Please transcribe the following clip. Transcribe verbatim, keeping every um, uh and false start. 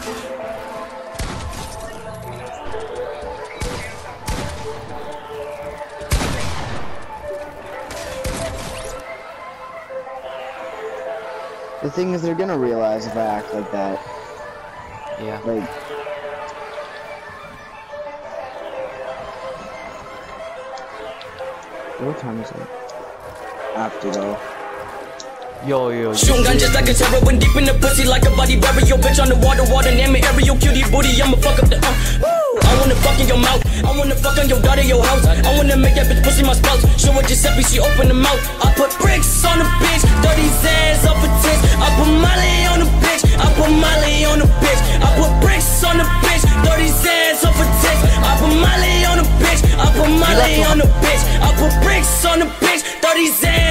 The thing is, they're gonna realize if I act like that. Yeah. Like. What time is it? I have to go. Yo, yo, yo. Shooting gun just like a terror, went deep in the pussy like a body burial. Bitch on the water, water, name it aerial. Cutie booty, I'ma fuck up the uh. Woo! I wanna fuck in your mouth. I wanna fuck on your daughter, your house. I wanna make that bitch pussy my spouse. Show her Giuseppe, she open the mouth. I put bricks on the bitch, dirty Zans off a tits. I put Molly on the bitch, I put Molly on the bitch. I put bricks on the bitch, dirty Zans off a tits. I put Molly on the bitch, I put Molly on the bitch. I put bricks on the bitch, dirty Zans.